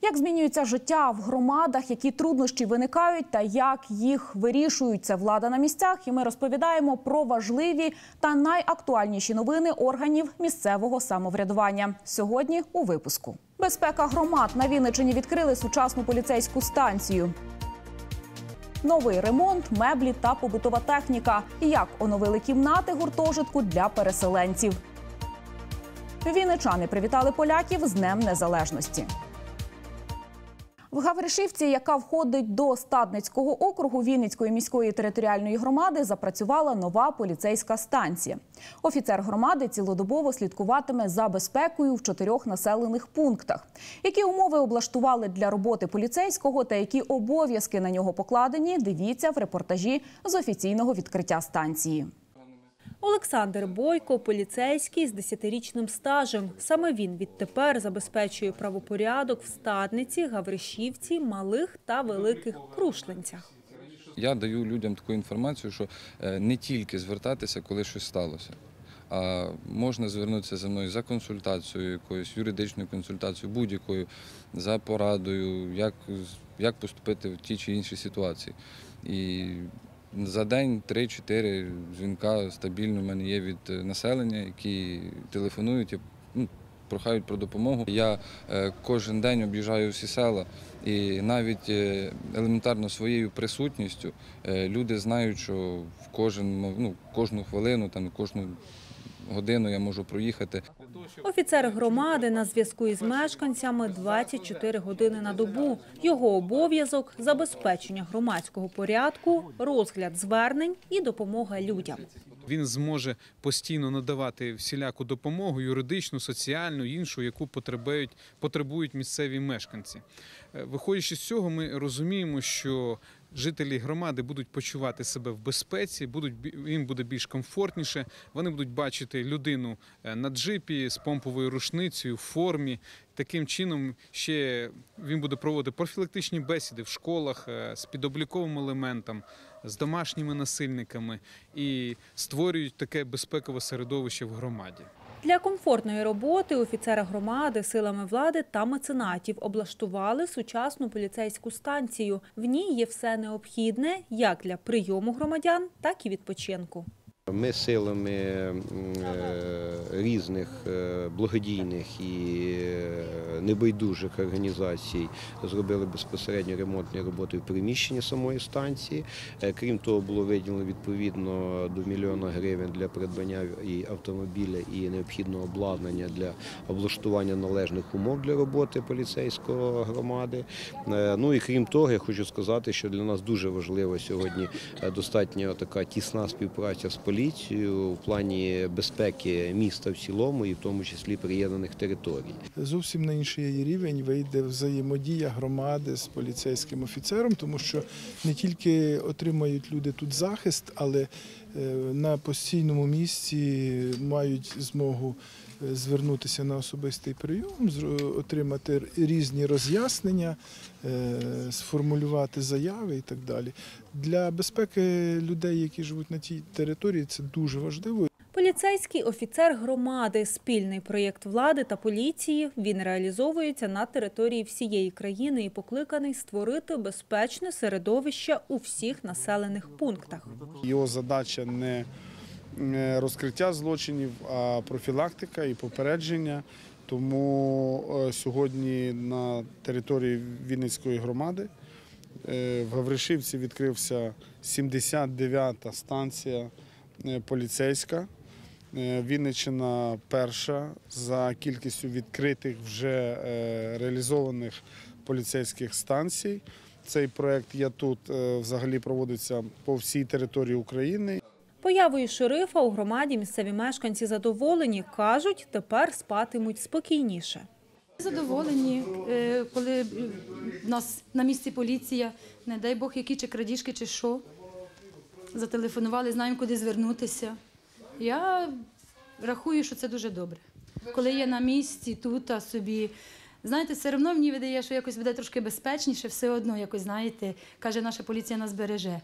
Як змінюється життя в громадах, які труднощі виникають та як їх вирішують, це влада на місцях. І ми розповідаємо про важливі та найактуальніші новини органів місцевого самоврядування. Сьогодні у випуску. Безпека громад. На Вінниччині відкрили сучасну поліцейську станцію. Новий ремонт, меблі та побутова техніка. Як оновили кімнати гуртожитку для переселенців. Вінничани привітали поляків з Днем Незалежності. В Гавришівці, яка входить до Стадницького округу Вінницької міської територіальної громади, запрацювала нова поліцейська станція. Офіцер громади цілодобово слідкуватиме за безпекою в 4 населених пунктах. Які умови облаштували для роботи поліцейського та які обов'язки на нього покладені, дивіться в репортажі з офіційного відкриття станції. Олександр Бойко – поліцейський з 10-річним стажем. Саме він відтепер забезпечує правопорядок в Стадниці, Гавришівці, Малих та Великих Крушленцях. Я даю людям таку інформацію, що не тільки звертатися, коли щось сталося, а можна звернутися зі мною за консультацією, якоюсь юридичною консультацією, будь-якою, за порадою, як поступити в тій чи іншій ситуації. І за день 3-4 дзвінка стабільно в мене є від населення, які телефонують і прохають про допомогу. Я кожен день об'їжджаю всі села і навіть елементарно своєю присутністю люди знають, що в кожну хвилину, кожну годину я можу проїхати. Офіцер громади на зв'язку із мешканцями 24 години на добу. Його обов'язок – забезпечення громадського порядку, розгляд звернень і допомога людям. Він зможе постійно надавати всіляку допомогу, юридичну, соціальну, іншу, яку потребують місцеві мешканці. Виходячи з цього, ми розуміємо, що жителі громади будуть почувати себе в безпеці, їм буде більш комфортніше, вони будуть бачити людину на джипі з помповою рушницею, в формі. Таким чином ще він буде проводити профілактичні бесіди в школах з підобліковим елементом, з домашніми насильниками і створюють таке безпекове середовище в громаді. Для комфортної роботи офіцера громади силами влади та меценатів облаштували сучасну поліцейську станцію. В ній є все необхідне як для прийому громадян, так і відпочинку. Ми силами різних благодійних і небайдужих організацій зробили безпосередньо ремонтні роботи в приміщенні самої станції. Крім того, було виділено відповідно до 1 мільйона гривень для придбання і автомобіля, і необхідного обладнання для облаштування належних умов для роботи поліцейської громади. Ну і крім того, я хочу сказати, що для нас дуже важлива сьогодні достатньо така тісна співпраця з поліцією в плані безпеки міста в цілому і в тому числі приєднаних територій. Зовсім на інший рівень вийде взаємодія громади з поліцейським офіцером, тому що не тільки отримають люди тут захист, але на постійному місці мають змогу звернутися на особистий прийом, отримати різні роз'яснення, сформулювати заяви і так далі. Для безпеки людей, які живуть на тій території, це дуже важливо. Поліцейський офіцер громади – спільний проєкт влади та поліції. Він реалізовується на території всієї країни і покликаний створити безпечне середовище у всіх населених пунктах. Його задача не розкриття злочинів, а профілактика і попередження. Тому сьогодні на території Вінницької громади в Гавришівці відкрився 79-та станція поліцейська. Вінниччина перша за кількістю відкритих вже реалізованих поліцейських станцій. Цей проєкт «Я тут» взагалі проводиться по всій території України. Появою шерифа у громаді місцеві мешканці задоволені. Кажуть, тепер спатимуть спокійніше. Задоволені, коли в нас на місці поліція, не дай Бог, які чи крадіжки, чи що. Зателефонували, знаємо, куди звернутися. Я рахую, що це дуже добре. Коли я на місці, тут, а собі, знаєте, все одно мені видає, що якось буде трошки безпечніше, все одно, якось, знаєте, каже, наша поліція нас береже.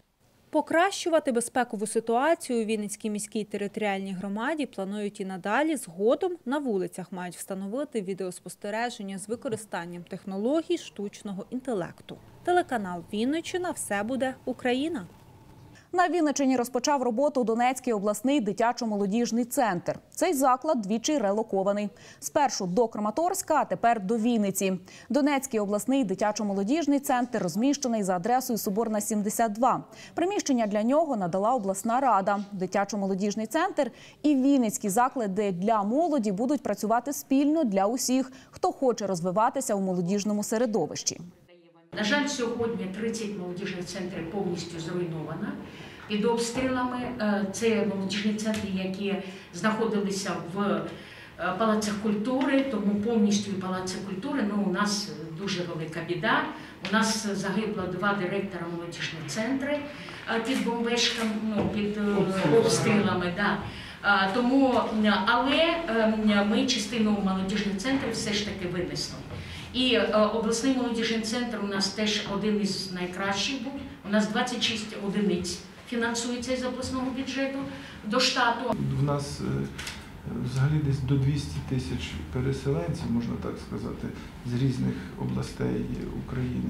Покращувати безпекову ситуацію у Вінницькій міській територіальній громаді планують і надалі. Згодом на вулицях мають встановити відеоспостереження з використанням технологій штучного інтелекту. Телеканал «Вінниччина. Все буде Україна». На Вінниччині розпочав роботу Донецький обласний дитячо-молодіжний центр. Цей заклад двічі релокований. Спершу до Краматорська, а тепер до Вінниці. Донецький обласний дитячо-молодіжний центр розміщений за адресою Соборна, 72. Приміщення для нього надала обласна рада. Дитячо-молодіжний центр і вінницькі заклади для молоді будуть працювати спільно для усіх, хто хоче розвиватися у молодіжному середовищі. На жаль, сьогодні 30 молодіжних центрів повністю зруйновано під обстрілами. Це молодіжні центри, які знаходилися в палацах культури, тому повністю і палаці культури, у нас дуже велика біда. У нас загибло 2 директора молодіжних центрів під бомбежками, під обстрілами. Да. Тому, але ми частину молодіжних центрів все ж таки винесли. І обласний молодіжний центр у нас теж один із найкращих був. У нас 26 одиниць фінансується з обласного бюджету до штату. В нас взагалі десь до 200 тисяч переселенців, можна так сказати, з різних областей України.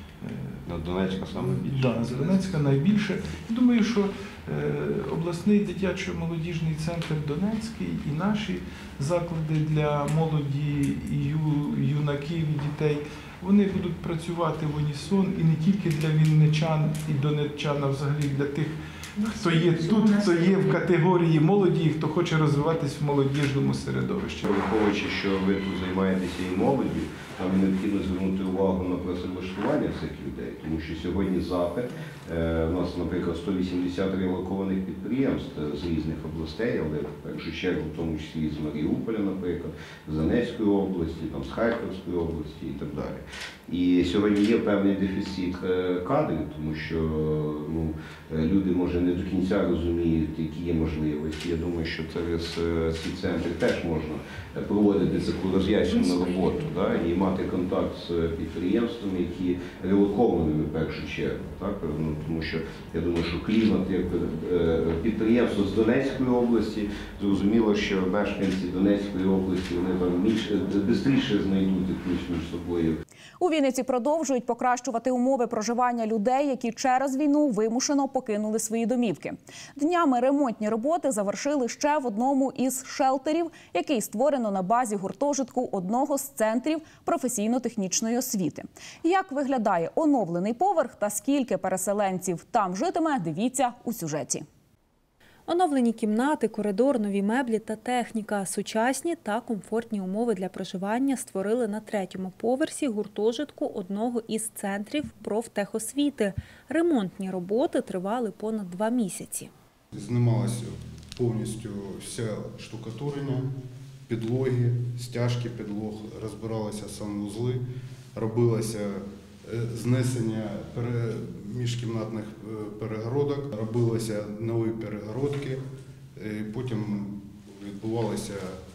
На Донецька саме більше? Так, з Донецька найбільше. Думаю, що обласний дитячо-молодіжний центр Донецький і наші заклади для молоді, юнаків і дітей, вони будуть працювати в унісон і не тільки для вінничан і донеччан, а взагалі для тих, хто є тут, хто є в категорії молоді, і хто хоче розвиватись в молодіжному середовищі. Враховуючи, що ви тут займаєтеся і молоддю, нам необхідно звернути увагу на працевлаштування цих людей, тому що сьогодні запит, у нас, наприклад, 180 релокованих підприємств з різних областей, але в першу чергу, в тому числі з Маріуполя, наприклад, з Донецької області, там, з Харківської області і так далі. І сьогодні є певний дефіцит кадрів, тому що люди, може, не до кінця розуміють, які є можливості. Я думаю, що через ці центри теж можна проводити таку роз'яснювальну роботу, да, і мати контакт з підприємствами, які релоковані в першу чергу. Так? Тому що я думаю, що клімат, як підприємство з Донецької області, зрозуміло, що мешканці Донецької області, вони там швидше знайдуть якусь між собою. У Вінниці продовжують покращувати умови проживання людей, які через війну вимушено покинули свої домівки. Днями ремонтні роботи завершили ще в одному із шелтерів, який створено на базі гуртожитку одного з центрів професійно-технічної освіти. Як виглядає оновлений поверх та скільки переселенців там житиме, дивіться у сюжеті. Оновлені кімнати, коридор, нові меблі та техніка. Сучасні та комфортні умови для проживання створили на 3-му поверсі гуртожитку одного із центрів профтехосвіти. Ремонтні роботи тривали понад 2 місяці. Знімалося повністю все штукатурення, підлоги, стяжки підлог, розбиралися санвузли, робилося знесення міжкімнатних перегородок, робилися нові перегородки, потім відбувалися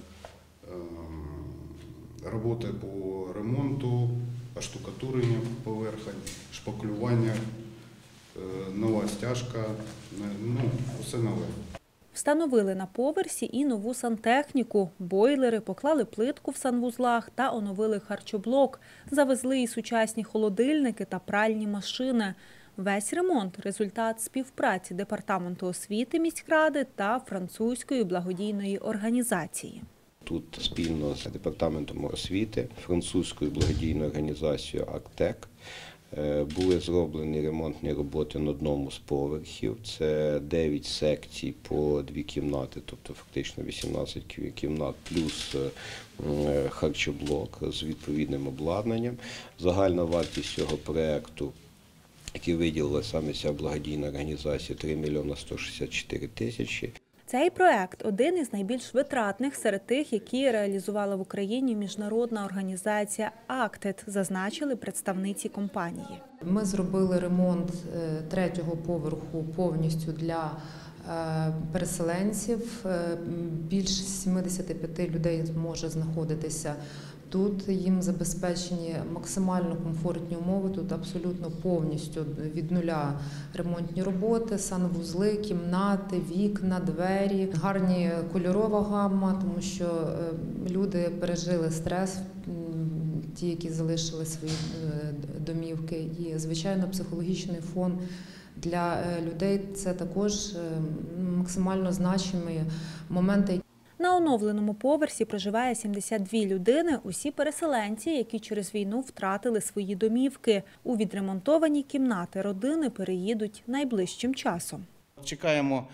роботи по ремонту, оштукатурення поверхонь, шпаклювання, нова стяжка, все нове. Встановили на поверсі і нову сантехніку, бойлери, поклали плитку в санвузлах та оновили харчоблок. Завезли і сучасні холодильники та пральні машини. Весь ремонт – результат співпраці Департаменту освіти міськради та французької благодійної організації. Тут спільно з Департаментом освіти, французькою благодійною організацією «Актек» були зроблені ремонтні роботи на одному з поверхів. Це 9 секцій по 2 кімнати, тобто фактично 18 кімнат плюс харчоблок з відповідним обладнанням. Загальна вартість цього проєкту, який виділила саме ця благодійна організація, 3 мільйони 164 тисячі. Цей проект – один із найбільш витратних серед тих, які реалізувала в Україні міжнародна організація «Актед», зазначили представниці компанії. Ми зробили ремонт 3-го поверху повністю для переселенців. Більш 75 людей може знаходитися Тут їм забезпечені максимально комфортні умови, тут абсолютно повністю від нуля ремонтні роботи, санвузли, кімнати, вікна, двері, гарні кольорова гамма, тому що люди пережили стрес, ті, які залишили свої домівки. І, звичайно, психологічний фон для людей – це також максимально значимі моменти. На оновленому поверсі проживає 72 людини, усі переселенці, які через війну втратили свої домівки. У відремонтовані кімнати родини переїдуть найближчим часом. Чекаємо,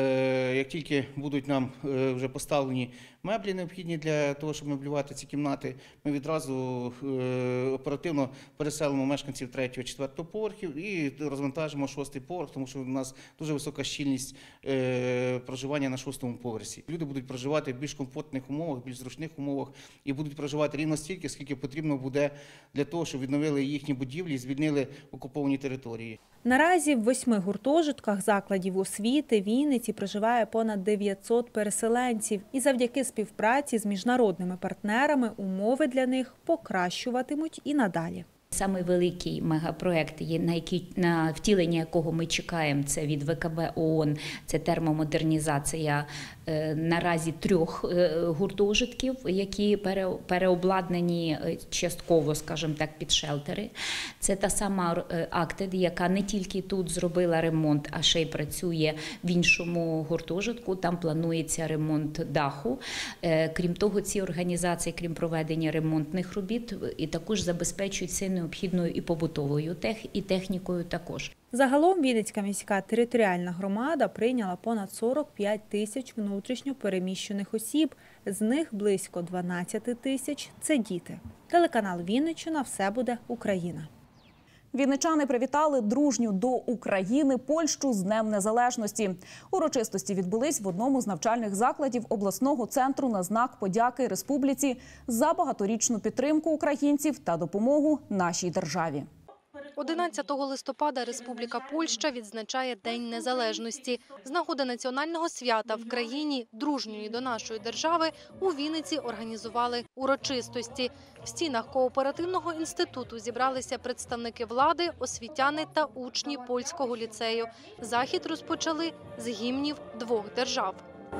як тільки будуть нам вже поставлені меблі необхідні для того, щоб меблювати ці кімнати, ми відразу оперативно переселимо мешканців 3-4 поверхів і розвантажимо 6-й поверх, тому що у нас дуже висока щільність проживання на 6-му поверсі. Люди будуть проживати в більш комфортних умовах, більш зручних умовах і будуть проживати рівно стільки, скільки потрібно буде для того, щоб відновили їхні будівлі і звільнили окуповані території. Наразі в 8 гуртожитках закладів освіти Вінниці проживає понад 900 переселенців. І завдяки співпраці з міжнародними партнерами умови для них покращуватимуть і надалі. Самий великий мегапроект, на втілення якого ми чекаємо, це від ВКБ ООН, це термомодернізація наразі 3 гуртожитків, які переобладнані частково, скажімо так, під шелтери. Це та сама Acted, яка не тільки тут зробила ремонт, а ще й працює в іншому гуртожитку. Там планується ремонт даху. Крім того, ці організації, крім проведення ремонтних робіт, і також забезпечують все необхідною і побутовою і технікою також. Загалом Вінницька міська територіальна громада прийняла понад 45 тисяч внутрішньо переміщених осіб, з них близько 12 тисяч – це діти. Телеканал Вінниччина «Все буде Україна». Вінничани привітали дружню до України Польщу з Днем Незалежності. Урочистості відбулись в одному з навчальних закладів обласного центру на знак подяки республіці за багаторічну підтримку українців та допомогу нашій державі. 11 листопада Республіка Польща відзначає День Незалежності. З нагоди національного свята в країні, дружньої до нашої держави, у Вінниці організували урочистості. В стінах кооперативного інституту зібралися представники влади, освітяни та учні польського ліцею. Захід розпочали з гімнів 2 держав.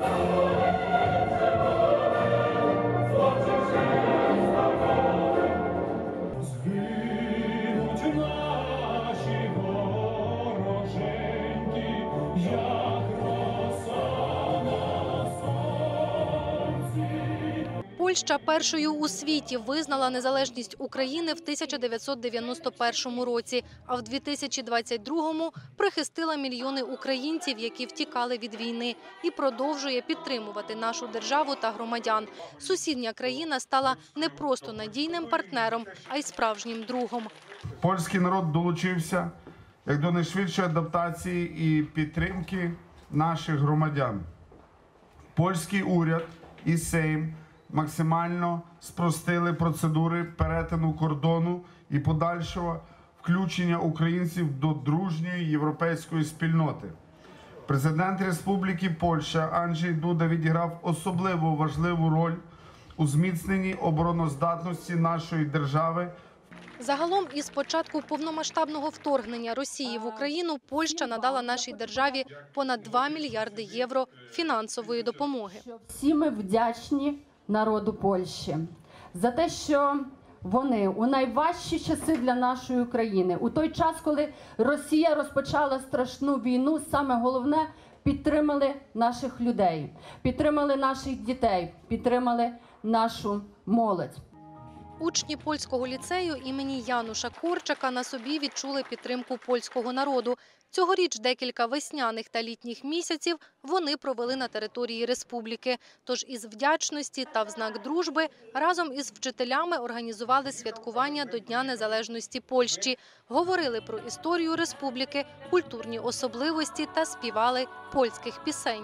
Польща першою у світі визнала незалежність України в 1991 році, а в 2022-му прихистила мільйони українців, які втікали від війни, і продовжує підтримувати нашу державу та громадян. Сусідня країна стала не просто надійним партнером, а й справжнім другом. Польський народ долучився як до найшвидшої адаптації і підтримки наших громадян. Польський уряд і Сейм максимально спростили процедури перетину кордону і подальшого включення українців до дружньої європейської спільноти. Президент Республіки Польща Анджей Дуда відіграв особливо важливу роль у зміцненні обороноздатності нашої держави. Загалом, із початку повномасштабного вторгнення Росії в Україну, Польща надала нашій державі понад 2 мільярди євро фінансової допомоги. Всі ми вдячні народу Польщі за те, що вони у найважчі часи для нашої країни, у той час, коли Росія розпочала страшну війну, саме головне – підтримали наших людей, підтримали наших дітей, підтримали нашу молодь. Учні польського ліцею імені Януша Корчака на собі відчули підтримку польського народу. Цьогоріч декілька весняних та літніх місяців вони провели на території республіки. Тож із вдячності та в знак дружби разом із вчителями організували святкування до Дня Незалежності Польщі. Говорили про історію республіки, культурні особливості та співали польських пісень.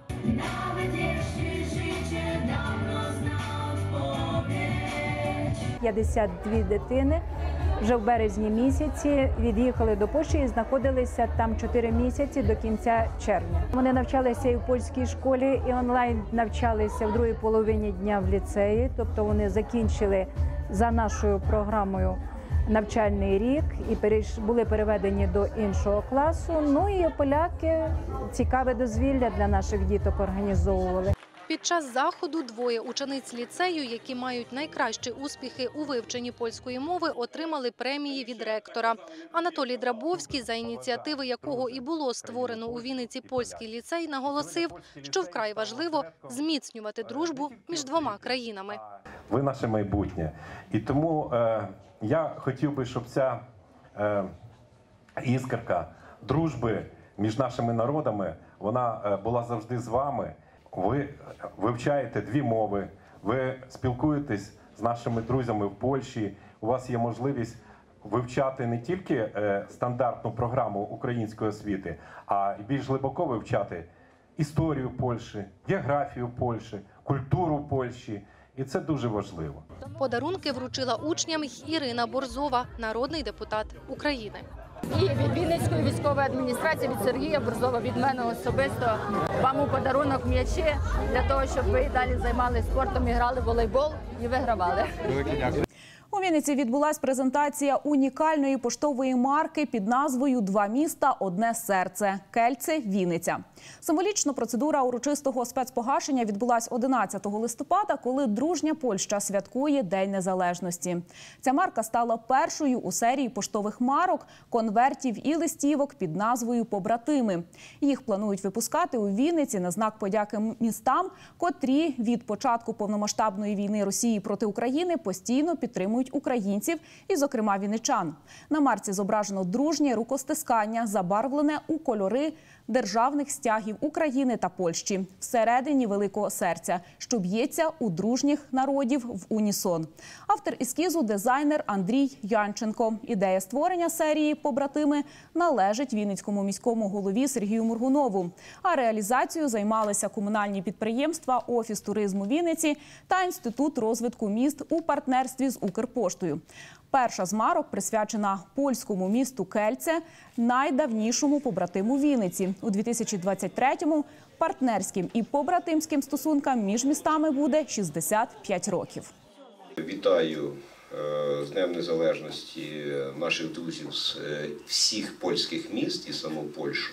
52 дитини вже в березні місяці від'їхали до Польщі і знаходилися там 4 місяці до кінця червня. Вони навчалися і в польській школі, і онлайн навчалися в другій половині дня в ліцеї, тобто вони закінчили за нашою програмою навчальний рік і були переведені до іншого класу. Ну і поляки цікаве дозвілля для наших діток організовували. Під час заходу двоє учениць ліцею, які мають найкращі успіхи у вивченні польської мови, отримали премії від ректора. Анатолій Драбовський, за ініціативи якого і було створено у Вінниці польський ліцей, наголосив, що вкрай важливо зміцнювати дружбу між двома країнами. Ви наше майбутнє. І тому я хотів би, щоб ця іскорка дружби між нашими народами, вона була завжди з вами. Ви вивчаєте дві мови, ви спілкуєтесь з нашими друзями в Польщі, у вас є можливість вивчати не тільки стандартну програму української освіти, а й більш глибоко вивчати історію Польщі, географію Польщі, культуру Польщі. І це дуже важливо. Подарунки вручила учням й Ірина Борзова, народний депутат України. І від Вінницької військової адміністрації, від Сергія Борзова, від мене особисто вам у подарунок м'ячі для того, щоб ви і далі займалися спортом, і грали в волейбол і вигравали. Велике дякую. У Вінниці відбулась презентація унікальної поштової марки під назвою «Два міста, одне серце» – Кельце, Вінниця. Символічно процедура урочистого спецпогашення відбулась 11 листопада, коли дружня Польща святкує День Незалежності. Ця марка стала першою у серії поштових марок, конвертів і листівок під назвою «Побратими». Їх планують випускати у Вінниці на знак подяки містам, котрі від початку повномасштабної війни Росії проти України постійно підтримують українців і, зокрема, вінничан. На марці зображено дружнє рукостискання, забарвлене у кольори державних стягів України та Польщі всередині великого серця, що б'ється у дружніх народів в унісон. Автор ескізу – дизайнер Андрій Янченко. Ідея створення серії «Побратими» належить Вінницькому міському голові Сергію Моргунову. А реалізацією займалися комунальні підприємства «Офіс туризму Вінниці» та Інститут розвитку міст у партнерстві з Укрпоштою. Перша з марок присвячена польському місту Кельце, найдавнішому побратиму Вінниці. У 2023-му партнерським і побратимським стосункам між містами буде 65 років. Вітаю з Днем Незалежності наших друзів з всіх польських міст і саму Польщу.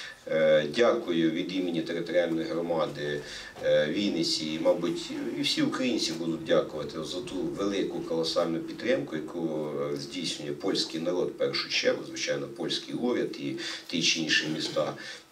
Дякую від імені територіальної громади Вінниці і, мабуть, і всі українці будуть дякувати за ту велику колосальну підтримку, яку здійснює польський народ в першу чергу, звичайно, польський уряд і ті чи інші міста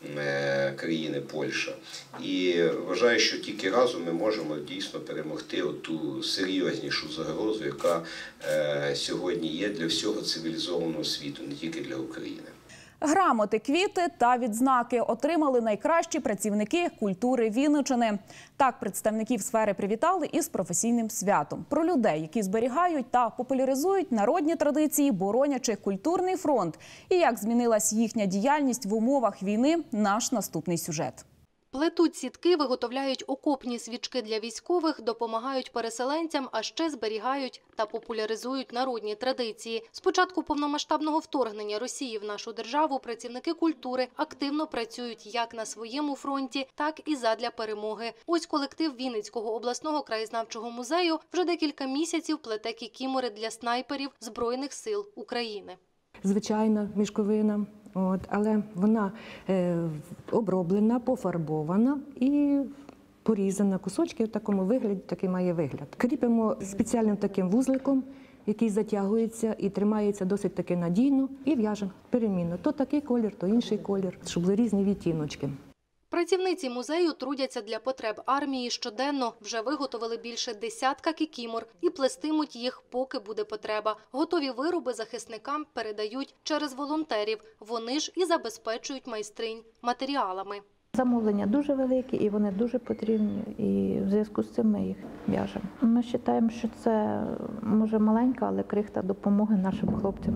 країни Польща. І вважаю, що тільки разом ми можемо дійсно перемогти ту серйознішу загрозу, яка сьогодні є для всього цивілізованого світу, не тільки для України. Грамоти, квіти та відзнаки отримали найкращі працівники культури Вінниччини. Так представників сфери привітали із професійним святом. Про людей, які зберігають та популяризують народні традиції, боронячи культурний фронт. І як змінилась їхня діяльність в умовах війни – наш наступний сюжет. Плетуть сітки, виготовляють окопні свічки для військових, допомагають переселенцям, а ще зберігають та популяризують народні традиції. З початку повномасштабного вторгнення Росії в нашу державу працівники культури активно працюють як на своєму фронті, так і задля перемоги. Ось колектив Вінницького обласного краєзнавчого музею вже декілька місяців плете кікімори для снайперів Збройних сил України. Звичайна мішковина. Але вона оброблена, пофарбована і порізана кусочки в такому вигляді, такий має вигляд. Кріпимо спеціальним таким вузликом, який затягується і тримається досить таки надійно, і в'яжемо перемінно. То такий колір, то інший колір, щоб були різні відтіночки. Працівниці музею трудяться для потреб армії щоденно. Вже виготовили більше десятка кікімор і плестимуть їх, поки буде потреба. Готові вироби захисникам передають через волонтерів. Вони ж і забезпечують майстринь матеріалами. Замовлення дуже великі і вони дуже потрібні, і в зв'язку з цим ми їх в'яжемо. Ми вважаємо, що це, може, маленька, але крихта допомоги нашим хлопцям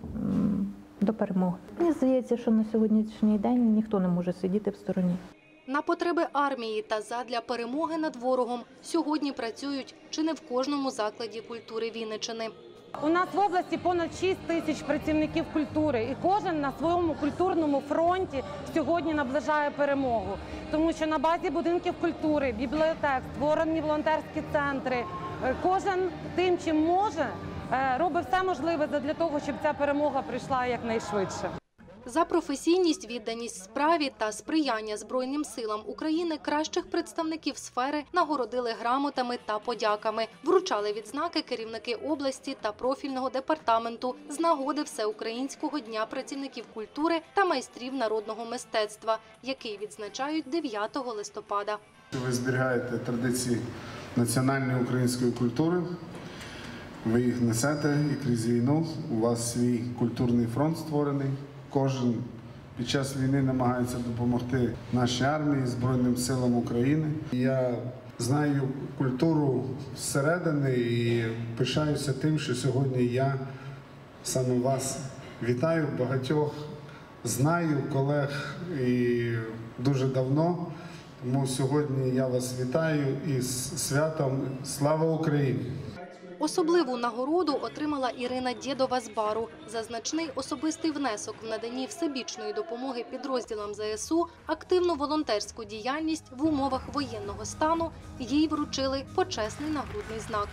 до перемоги. Мені здається, що на сьогоднішній день ніхто не може сидіти в стороні. На потреби армії та задля перемоги над ворогом сьогодні працюють чи не в кожному закладі культури Вінниччини. У нас в області понад 6 тисяч працівників культури, і кожен на своєму культурному фронті сьогодні наближає перемогу. Тому що на базі будинків культури, бібліотек, створені волонтерські центри, кожен тим, чим може, робить все можливе для того, щоб ця перемога прийшла якнайшвидше. За професійність, відданість справі та сприяння Збройним силам України кращих представників сфери нагородили грамотами та подяками. Вручали відзнаки керівники області та профільного департаменту з нагоди Всеукраїнського дня працівників культури та майстрів народного мистецтва, який відзначають 9 листопада. Ви зберігаєте традиції національної української культури, ви їх несете і крізь війну. У вас свій культурний фронт створений. Кожен під час війни намагається допомогти нашій армії, Збройним силам України. Я знаю культуру зсередини і пишаюся тим, що сьогодні я саме вас вітаю, багатьох знаю, колег і дуже давно. Тому сьогодні я вас вітаю із святом «Слава Україні!». Особливу нагороду отримала Ірина Дєдова з Бару за значний особистий внесок в наданні всебічної допомоги підрозділам ЗСУ, активну волонтерську діяльність в умовах воєнного стану. Їй вручили почесний нагрудний знак.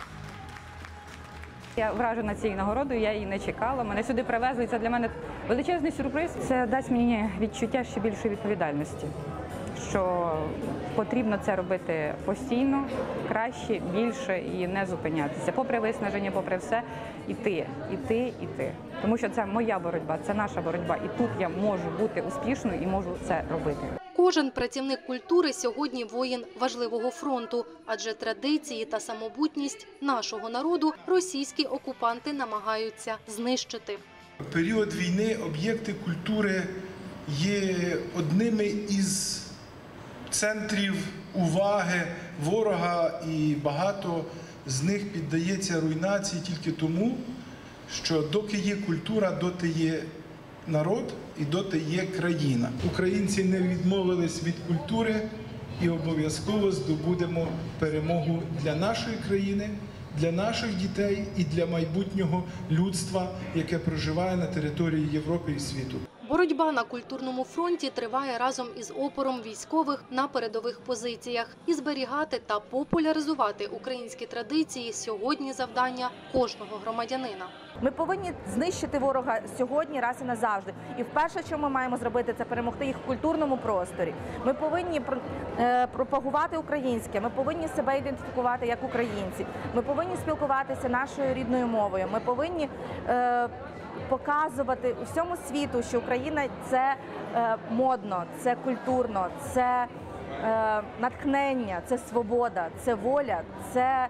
Я вражена цією нагородою, я її не чекала. Мене сюди привезли, це для мене величезний сюрприз. Це дасть мені відчуття ще більшої відповідальності, що потрібно це робити постійно, краще, більше і не зупинятися. Попри виснаження, попри все, іти. Тому що це моя боротьба, це наша боротьба. І тут я можу бути успішною і можу це робити. Кожен працівник культури сьогодні воїн важливого фронту, адже традиції та самобутність нашого народу російські окупанти намагаються знищити. В період війни об'єкти культури є одними із центрів уваги ворога, і багато з них піддається руйнації тільки тому, що доки є культура, доти є народ і доти є країна. Українці не відмовились від культури і обов'язково здобудемо перемогу для нашої країни, для наших дітей і для майбутнього людства, яке проживає на території Європи і світу. Боротьба на культурному фронті триває разом із опором військових на передових позиціях. І зберігати та популяризувати українські традиції – сьогодні завдання кожного громадянина. Ми повинні знищити ворога сьогодні, раз і назавжди. І вперше, що ми маємо зробити, це перемогти їх в культурному просторі. Ми повинні пропагувати українське, ми повинні себе ідентифікувати як українці. Ми повинні спілкуватися нашою рідною мовою. Ми повинні показувати усьому світу, що Україна – це модно, це культурно, це натхнення, це свобода, це воля, це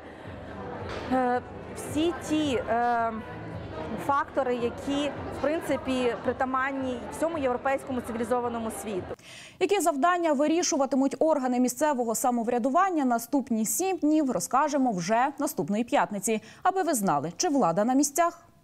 всі ті фактори, які, в принципі, притаманні всьому європейському цивілізованому світу. Які завдання вирішуватимуть органи місцевого самоврядування наступні 7 днів, розкажемо вже наступної п'ятниці. Аби ви знали, чи влада на місцях.